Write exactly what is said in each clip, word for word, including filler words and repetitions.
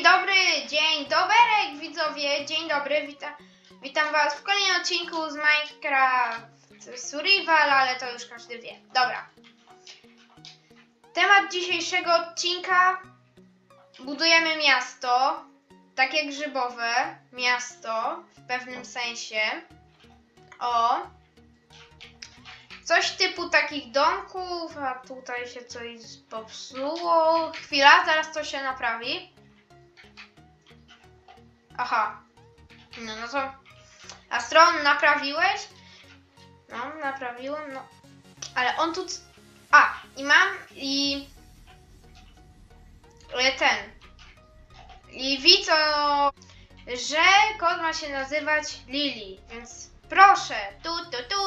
Dzień dobry, dzień doberek widzowie, dzień dobry, witam, witam was w kolejnym odcinku z Minecraft Survival, ale to już każdy wie. Dobra. Temat dzisiejszego odcinka: budujemy miasto, takie grzybowe miasto w pewnym sensie. O. Coś typu takich domków, a tutaj się coś popsuło. Chwila, zaraz to się naprawi. Aha. No, no to... Astron, naprawiłeś? No, naprawiłem, no. Ale on tu... A, i mam... I... Ten... I widzę, że kod ma się nazywać Lili, więc proszę. Tu, tu, tu.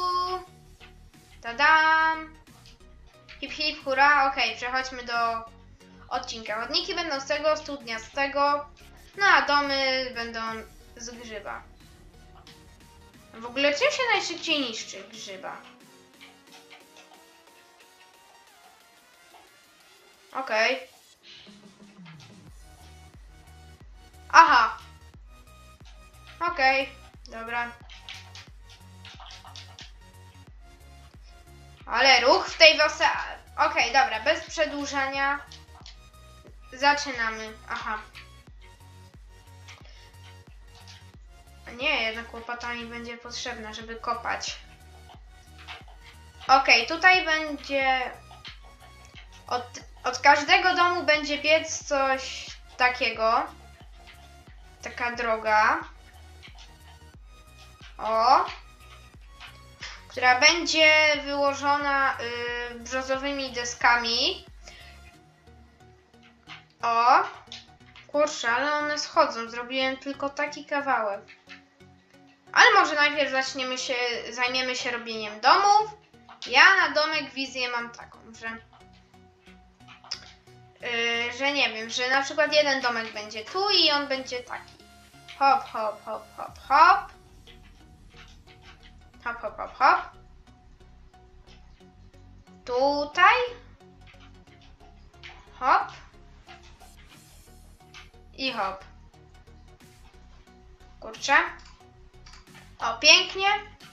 Tadam! Hip hip hura, okej, okay, przechodźmy do odcinka. Chodniki będą z tego, studnia z tego, no a domy będą z grzyba. W ogóle czym się najszybciej niszczy grzyba? Okej. Okay. Aha. Okej, okay, dobra. Ale ruch w tej wiosce... Okej, okay, dobra, bez przedłużania. Zaczynamy. Aha. Nie, jednak łopata mi będzie potrzebna, żeby kopać. Okej, okay, tutaj będzie... Od, od każdego domu będzie biec coś takiego. Taka droga. O. Która będzie wyłożona yy, brzozowymi deskami. O! Kurczę, ale one schodzą. Zrobiłem tylko taki kawałek. Ale może najpierw zaczniemy się, zajmiemy się robieniem domów. Ja na domek wizję mam taką, że... Yy, że nie wiem, że na przykład jeden domek będzie tu i on będzie taki. Hop, hop, hop, hop, hop. Hop, hop, hop, hop. Tutaj. Hop. I hop. Kurczę. O, pięknie.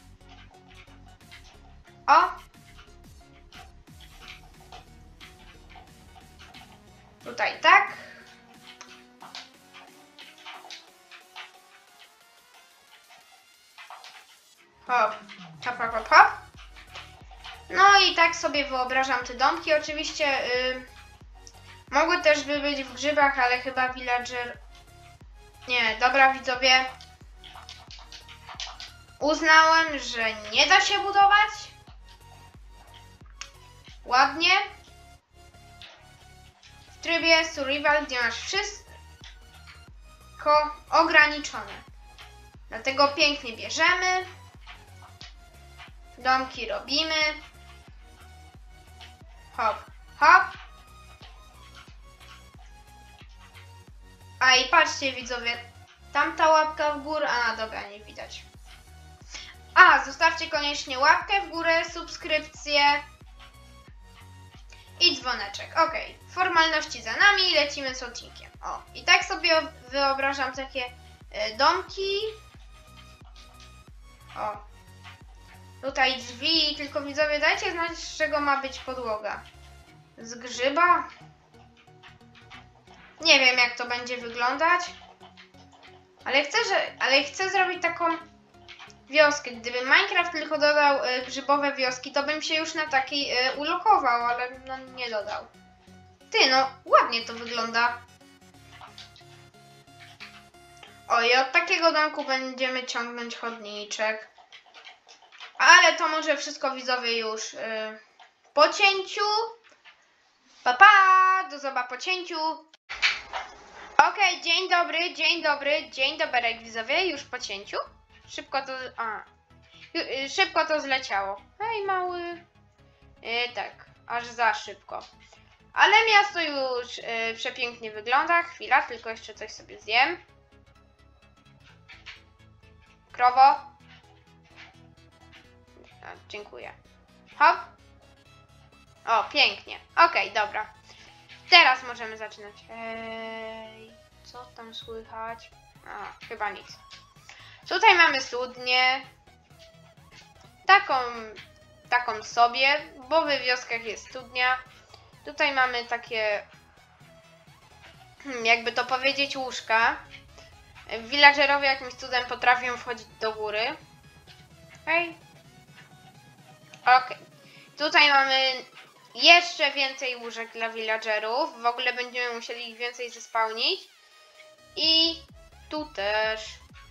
O. Tutaj tak. Hop. Hop, hop, hop, hop. No i tak sobie wyobrażam te domki. Oczywiście yy, mogły też by być w grzybach, ale chyba villager... Nie, dobra widzowie. Uznałem, że nie da się budować. Ładnie. W trybie survival, gdzie masz wszystko ograniczone. Dlatego pięknie bierzemy. Domki robimy. Hop, hop. A i patrzcie widzowie, tamta łapka w górę, a dobra, nie widać. A, zostawcie koniecznie łapkę w górę, subskrypcję i dzwoneczek. Ok, formalności za nami, lecimy z odcinkiem. O, i tak sobie wyobrażam takie y, domki. O. Tutaj drzwi, tylko widzowie dajcie znać, z czego ma być podłoga. Z grzyba? Nie wiem, jak to będzie wyglądać. Ale chcę, że, ale chcę zrobić taką wioskę. Gdyby Minecraft tylko dodał y, grzybowe wioski, to bym się już na takiej y, ulokował, ale no nie dodał. Ty, no ładnie to wygląda. O, i od takiego domku będziemy ciągnąć chodniczek. Ale to może wszystko widzowie już yy, po cięciu. Pa, pa, do zoba po cięciu. Okej, okay, dzień dobry, dzień dobry, dzień dobry widzowie, już po cięciu. Szybko to... A, yy, szybko to zleciało. Hej mały. Yy, tak, aż za szybko. Ale miasto już yy, przepięknie wygląda. Chwila, tylko jeszcze coś sobie zjem. Krowo. A, dziękuję. Hop. O, pięknie. Okej, okay, dobra. Teraz możemy zaczynać. Hej. Co tam słychać? A, chyba nic. Tutaj mamy studnię. Taką, taką sobie, bo we wioskach jest studnia. Tutaj mamy takie, jakby to powiedzieć, łóżka. Villagerowie jakimś cudem potrafią wchodzić do góry. Okej. Okay. Okay. Tutaj mamy jeszcze więcej łóżek dla villagerów. W ogóle będziemy musieli ich więcej zespałnić. I tu też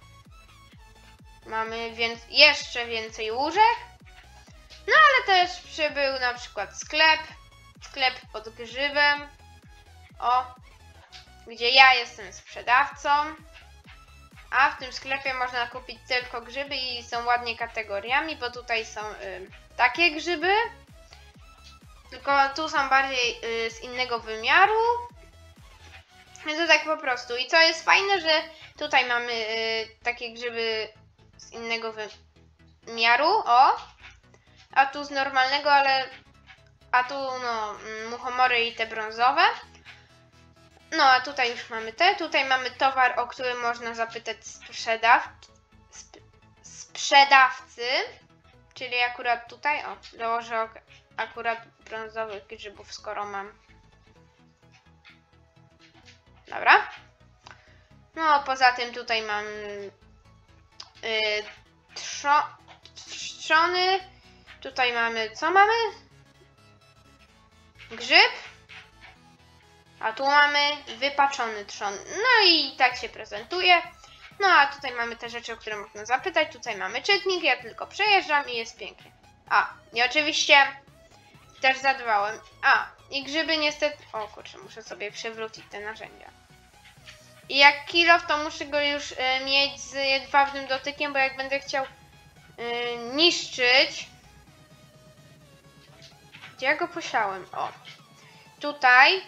mamy więc jeszcze więcej łóżek. No ale też przybył na przykład sklep. Sklep pod grzybem. O. Gdzie ja jestem sprzedawcą. A w tym sklepie można kupić tylko grzyby i są ładnie kategoriami, bo tutaj są y, takie grzyby. Tylko tu są bardziej y, z innego wymiaru. I to tak po prostu. I co jest fajne, że tutaj mamy y, takie grzyby z innego wymiaru. O! A tu z normalnego, ale... A tu no muchomory i te brązowe. No a tutaj już mamy te. Tutaj mamy towar, o który można zapytać sprzedaw... Sp sprzedawcy. Czyli akurat tutaj, o, dołożę akurat brązowych grzybów, skoro mam. Dobra. No poza tym tutaj mam yy, trzo trzony. Tutaj mamy, co mamy? Grzyb. A tu mamy wypaczony trzon. No i tak się prezentuje. No a tutaj mamy te rzeczy, o które można zapytać. Tutaj mamy czytnik, ja tylko przejeżdżam i jest pięknie. A, i oczywiście też zadbałem. A, i grzyby niestety... O kurczę, muszę sobie przewrócić te narzędzia. I jak kilof, to muszę go już y, mieć z jedwabnym dotykiem, bo jak będę chciał y, niszczyć... Gdzie ja go posiałem? O, tutaj...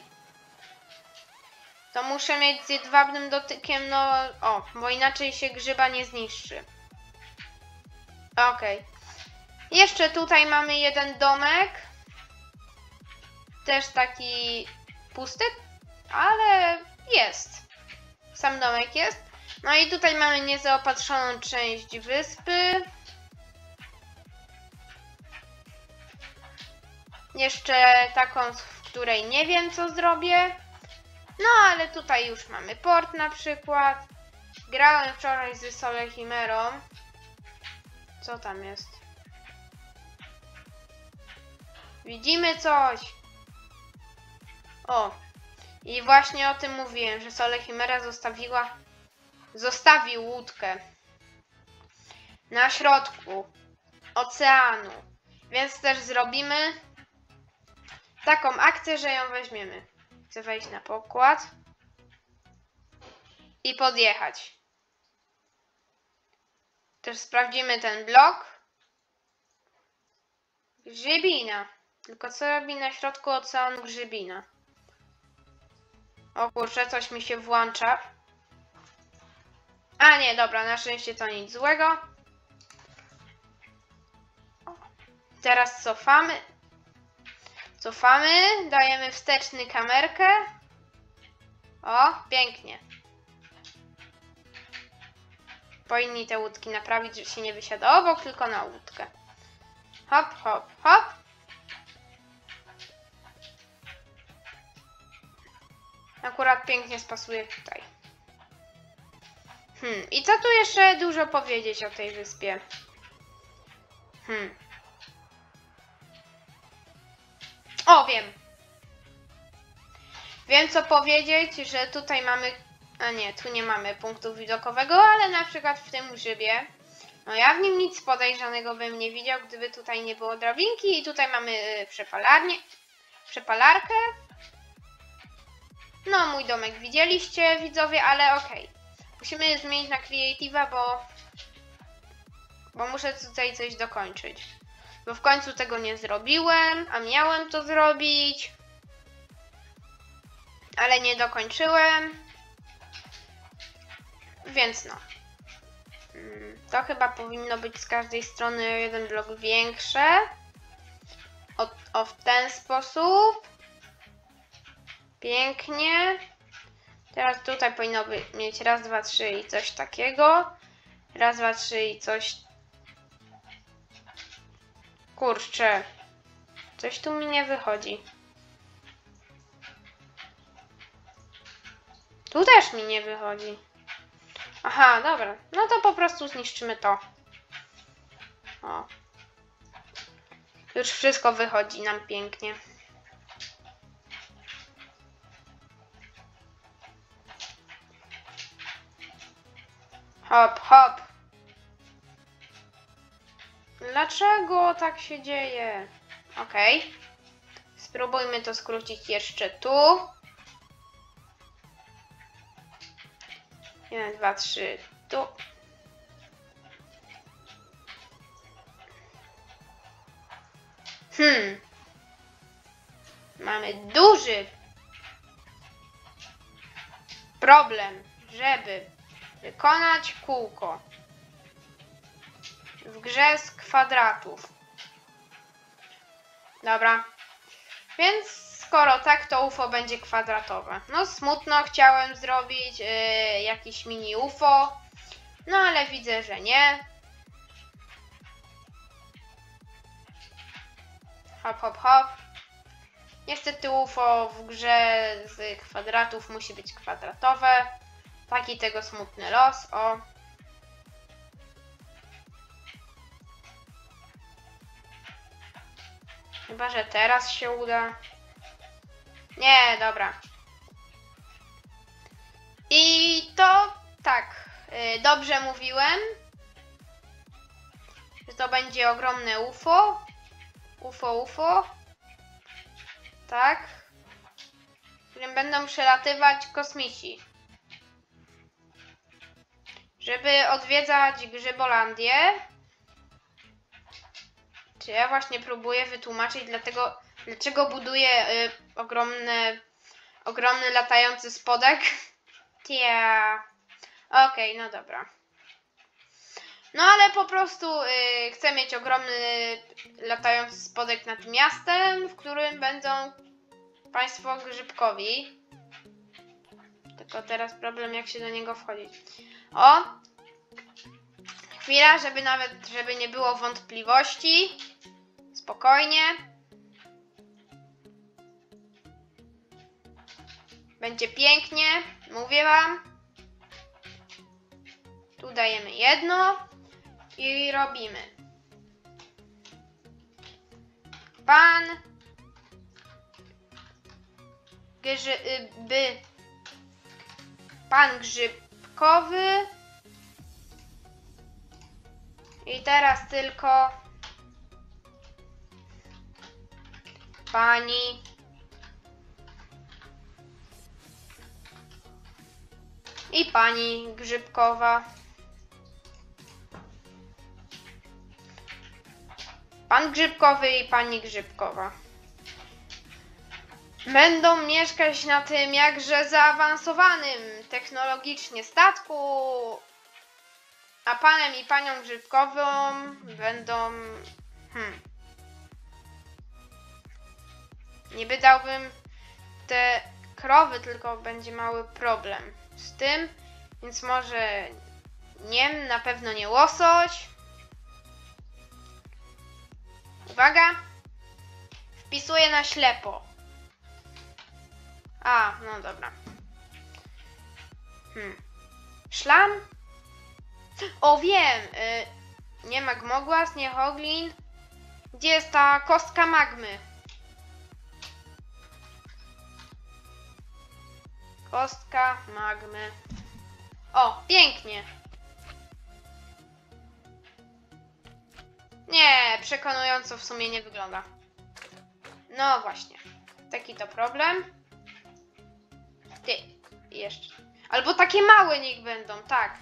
To muszę mieć z jedwabnym dotykiem, no... O, bo inaczej się grzyba nie zniszczy. Okej. Okay. Jeszcze tutaj mamy jeden domek. Też taki pusty, ale jest. Sam domek jest. No i tutaj mamy niezaopatrzoną część wyspy. Jeszcze taką, w której nie wiem, co zrobię. No ale tutaj już mamy port na przykład. Grałem wczoraj z Solechimerą. Co tam jest? Widzimy coś. O. I właśnie o tym mówiłem, że Solechimera zostawiła... Zostawił łódkę. Na środku oceanu. Więc też zrobimy taką akcję, że ją weźmiemy. Chcę wejść na pokład i podjechać. Też sprawdzimy ten blok. Grzybina. Tylko co robi na środku oceanu grzybina? O kurczę, coś mi się włącza. A nie, dobra, na szczęście to nic złego. Teraz cofamy. Cofamy, dajemy wsteczny kamerkę. O, pięknie. Powinni te łódki naprawić, żeby się nie wysiadło obok, tylko na łódkę. Hop, hop, hop. Akurat pięknie spasuje tutaj. Hmm, i co tu jeszcze dużo powiedzieć o tej wyspie? Hmm. O, wiem. Wiem co powiedzieć, że tutaj mamy... A nie, tu nie mamy punktu widokowego, ale na przykład w tym grzybie, no ja w nim nic podejrzanego bym nie widział, gdyby tutaj nie było drabinki. I tutaj mamy przepalarnię, przepalarkę. No, mój domek widzieliście, widzowie, ale okej. Okay. Musimy zmienić na Creative'a, bo... Bo muszę tutaj coś dokończyć. Bo w końcu tego nie zrobiłem, a miałem to zrobić. Ale nie dokończyłem. Więc no. To chyba powinno być z każdej strony jeden blok większe. O, o w ten sposób. Pięknie. Teraz tutaj powinno by mieć raz, dwa, trzy i coś takiego. Raz, dwa, trzy i coś... Kurczę. Coś tu mi nie wychodzi. Tu też mi nie wychodzi. Aha, dobra. No to po prostu zniszczymy to. O. Już wszystko wychodzi nam pięknie. Hop, hop. Dlaczego tak się dzieje? Okej. Okay. Spróbujmy to skrócić jeszcze tu. Jeden, dwa, trzy, tu. Hmm. Mamy duży problem, żeby wykonać kółko w grze z kwadratów. Dobra. Więc skoro tak, to U F O będzie kwadratowe. No smutno, chciałem zrobić yy, jakiś mini U F O. No ale widzę, że nie. Hop, hop, hop. Niestety U F O w grze z kwadratów musi być kwadratowe. Taki tego smutny los. O. Chyba, że teraz się uda. Nie, dobra. I to tak, yy, dobrze mówiłem, że to będzie ogromne U F O. U F O, U F O. Tak. W którym będą przelatywać kosmici. Żeby odwiedzać Grzybolandię. Czy ja właśnie próbuję wytłumaczyć dlatego, dlaczego buduję y, ogromny, ogromny latający spodek? Tia. Okej, okay, no dobra. No ale po prostu y, chcę mieć ogromny latający spodek nad miastem, w którym będą państwo grzybkowi. Tylko teraz problem, jak się do niego wchodzić. O! Chwila, żeby nawet, żeby nie było wątpliwości. Spokojnie. Będzie pięknie, mówię wam. Tu dajemy jedno i robimy. Pan Grzyby, pan grzybkowy. I teraz tylko pani i pani grzybkowa. Pan grzybkowy i pani grzybkowa będą mieszkać na tym jakże zaawansowanym technologicznie statku, a panem i panią grzybkową będą... Hmm. Niby dałbym te krowy, tylko będzie mały problem z tym, więc może nie, na pewno nie łosoś. Uwaga! Wpisuję na ślepo. A, no dobra. Hmm. Szlam? O, wiem! Y, nie magmogłas, nie hoglin. Gdzie jest ta kostka magmy? Kostka magmy. O, pięknie. Nie, przekonująco w sumie nie wygląda. No właśnie. Taki to problem. Ty, jeszcze. Albo takie małe niech będą, tak.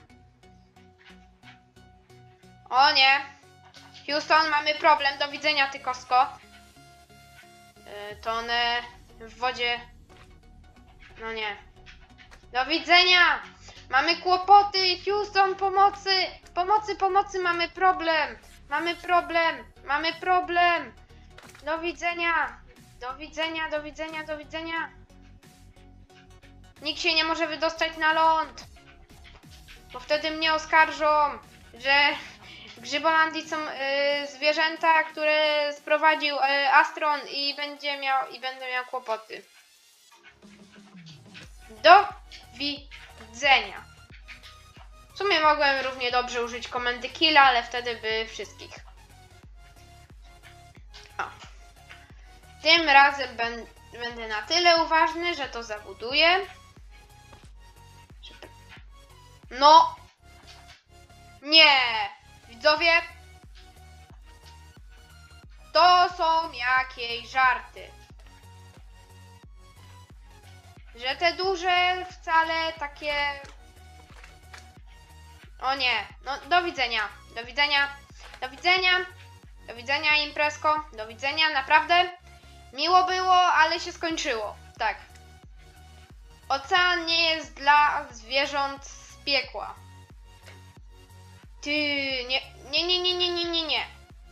O nie. Houston, mamy problem. Do widzenia, ty kosko. Yy, to one w wodzie... No nie. Do widzenia. Mamy kłopoty. Houston, pomocy. Pomocy, pomocy, mamy problem. Mamy problem. Mamy problem. Do widzenia. Do widzenia, do widzenia, do widzenia. Nikt się nie może wydostać na ląd. Bo wtedy mnie oskarżą, że w Grzybolandii są y, zwierzęta, które sprowadził y, Astron i będzie miał i będę miał kłopoty. Do widzenia. W sumie mogłem równie dobrze użyć komendy killa, ale wtedy by wszystkich. O. Tym razem ben, będę na tyle uważny, że to zabuduję. No! Nie! Widzowie! To są jakieś żarty. Że te duże wcale takie... O nie! No, do widzenia. Do widzenia. Do widzenia. Do widzenia, imprezko. Do widzenia, naprawdę. Miło było, ale się skończyło. Tak. Ocean nie jest dla zwierząt z piekła. Ty, nie, nie, nie, nie, nie, nie, nie, nie.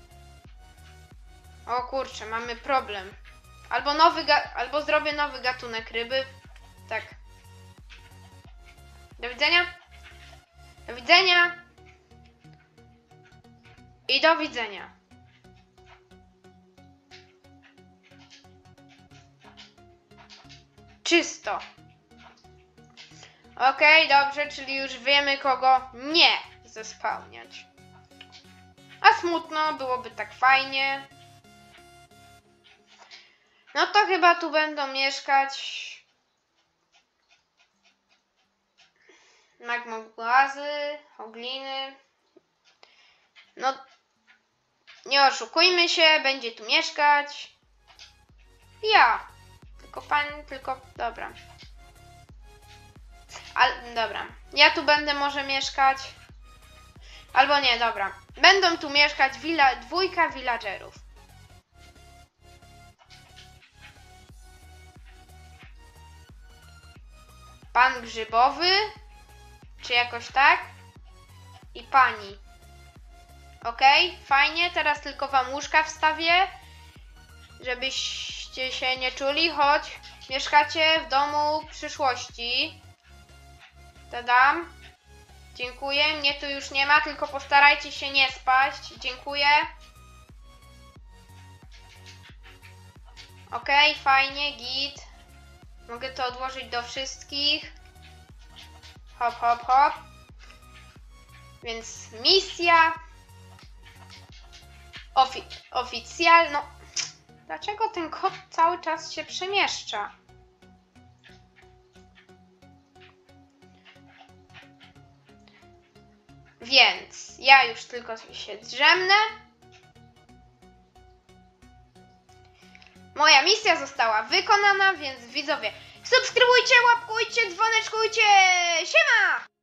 O kurczę, mamy problem. Albo nowy, ga- albo zrobię nowy gatunek ryby. Tak. Do widzenia. Do widzenia. I do widzenia. Czysto. Okej, okay, dobrze, czyli już wiemy, kogo nie zespałniać. A smutno, byłoby tak fajnie. No to chyba tu będą mieszkać magmogłazy, hogliny. No, nie oszukujmy się, będzie tu mieszkać ja. Tylko pan, tylko, dobra. Ale, dobra. Ja tu będę może mieszkać. Albo nie, dobra. Będą tu mieszkać willa, dwójka villagerów. Pan grzybowy. Czy jakoś tak? I pani. Okej, okay, fajnie. Teraz tylko wam łóżka wstawię. Żebyście się nie czuli, choć mieszkacie w domu przyszłości. Tadam. Dziękuję. Mnie tu już nie ma, tylko postarajcie się nie spaść. Dziękuję. Okej, okay, fajnie, git. Mogę to odłożyć do wszystkich. Hop, hop, hop. Więc misja Ofi oficjalna. No, dlaczego ten kot cały czas się przemieszcza? Więc ja już tylko się drzemnę. Moja misja została wykonana, więc widzowie, subskrybujcie, łapkujcie, dzwoneczkujcie. Siema!